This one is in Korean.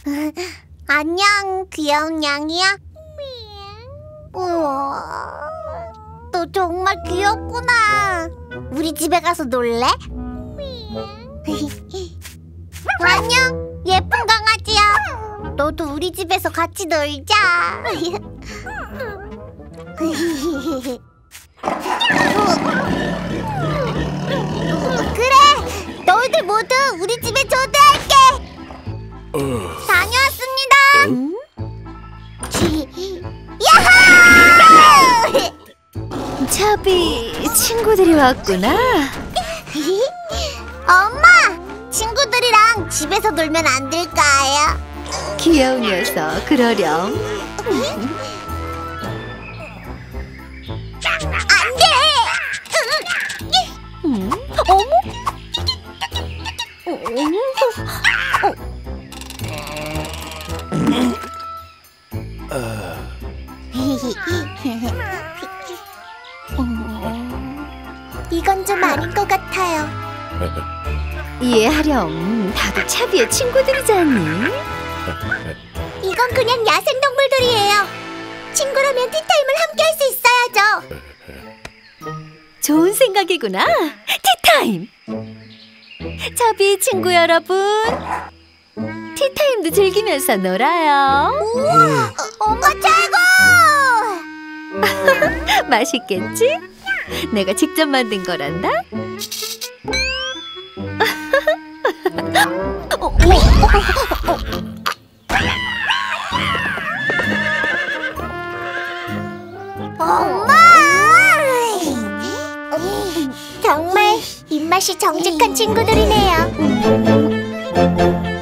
안녕, 귀여운 양이야. 우와, 너 정말 귀엽구나. 우리 집에 가서 놀래? 안녕, 예쁜 강아지야. 너도 우리 집에서 같이 놀자. 그래, 너희들 모두 우리 집에 초대할게. 다녀왔습니다. 야호! 차비, 친구들이 왔구나. 엄마, 친구들이랑 집에서 놀면 안 될까요? 귀여운 녀석, 그러렴. 안 돼! 어머? 이건 좀 아닌 것 같아요. 이해하렴. 다들 차비의 친구들이잖니. 이건 그냥 야생동물들이에요. 친구라면 티타임을 함께 할 수 있어야죠. 좋은 생각이구나. 티타임! 차비 친구 여러분, 티타임도 즐기면서 놀아요. 우와, 엄마 최고! 맛있겠지? 내가 직접 만든 거란다. 엄마! 정말 입맛이 정직한 친구들이네요.